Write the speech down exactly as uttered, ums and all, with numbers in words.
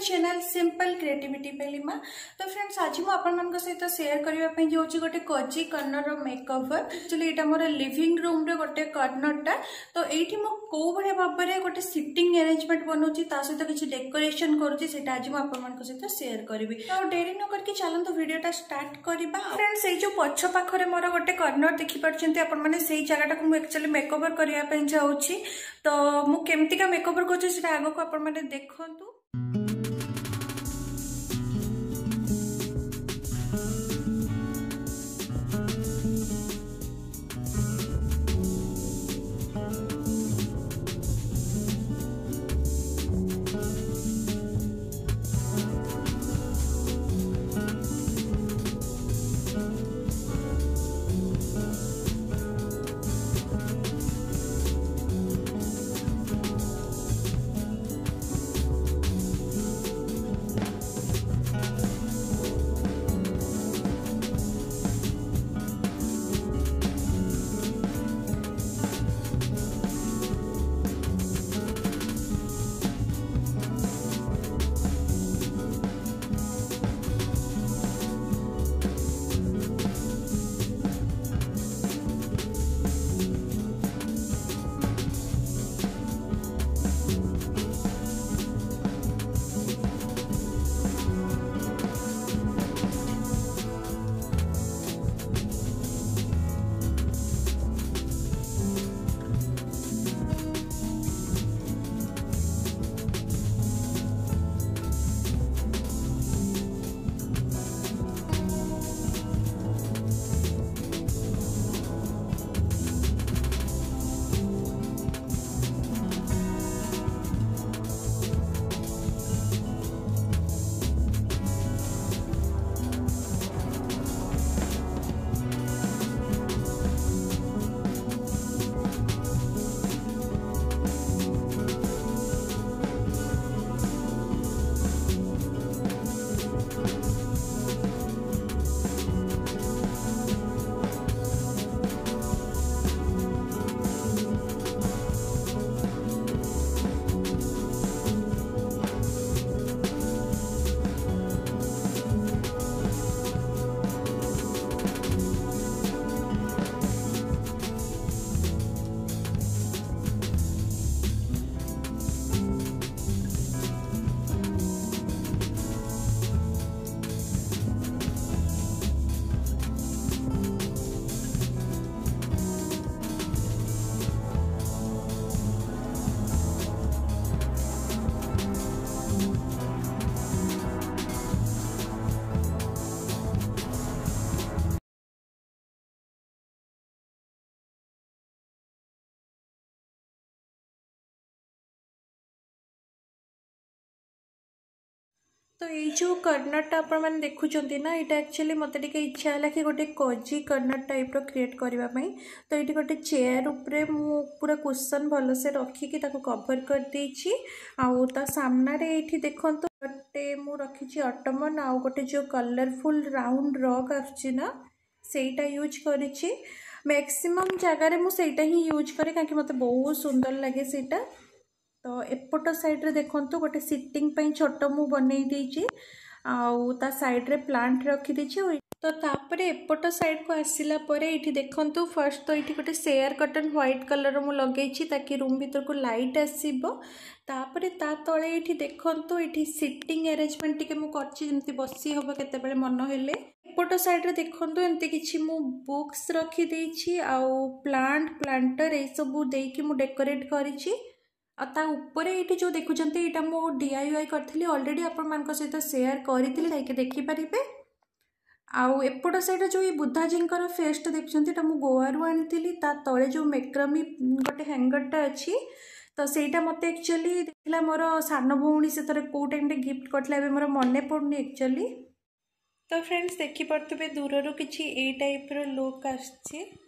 Channel simple creativity बेलिमा। तो friends आज मुझे आपण सहित शेयर करने जाऊँगी गोटे कोजी कर्नर मेकओवर। एक्चुअली यहाँ मोर लिविंग रूम रे गोटे कर्नरटा। तो ये कौ भाया भाव में गोटे सिटिंग अरेंजमेंट बनाऊँगी सहित किसी डेकोरेशन करुँची से आज मुझे सहित शेयर करी। तो डेरी न करके चलते वीडियोटा स्टार्ट करवा। फ्रेंड्स ये जो पछ पाखरे मोर गोटे कर्नर देखिपारे आपने से जगह मुझे एक्चुअली मेकओवर करने जाऊँगी। तो मुझे केमतिका मेकओवर कर आग को आप देखु। तो ये जो कर्नरटा आप देखुं ना यहाँ एक्चुअली मत इच्छा है कि गोटे cozy corner type row create करने। तो ये गोटे चेयर उपरे मु पूरा कुशन भल से रखिकी कवर कर देछि। आउ ता सामने ये देखो गोटे मु रखी ऑटोमन आउ गोटे जो कलरफुल राउंड रग आना सेटा यूज करी। मैक्सिमम जगार मुझा ही यूज करे कहीं मत बहुत सुंदर लगे सेटा। तो एपट साइड रे देखंतु गोटे सिटिंग पई छोट मु बनै देछि आउ ता साइड रे प्लांट रखी देछि। तो तापरे एपट साइड को आसिला परे इठी देखंतु फर्स्ट तो इठी गोटे शेयर कटन व्हाइट कलर मु लगेछि ताकि रूम भीतर को लाइट आसीबो। तापरे ता तळे इठी देखंतु इठी सिटिंग अरेंजमेंट टिके मु करछि जेमति बसी होबो केते बेले मन हेले। एपट साइड रे देखंतु एमति किछि मु बुक्स रखी देछि आउ प्लांट प्लांटर ए सब देकी मु डेकोरेट करिछि। ता ऊपर ये जो देखुं यहाँ मुझे डीआईवाई करी अलरेडी आपण सहित शेयर करी देखिपारे। आउ एपट साइड जो ये बुद्धाजी फेसटा देखुं मुझे गोवारू आनी तले जो मेक्रमी गोटे हैंगरटा अच्छी। तो सहीटा मत एक्चुअली देखला मोर सान भौणी से थोड़े कौ टाइम गिफ्ट करथिला मोर मने पड़नी एक्चुअली। तो फ्रेंड्स देखिपे दूर किसी ए टाइप रो लुक आछे।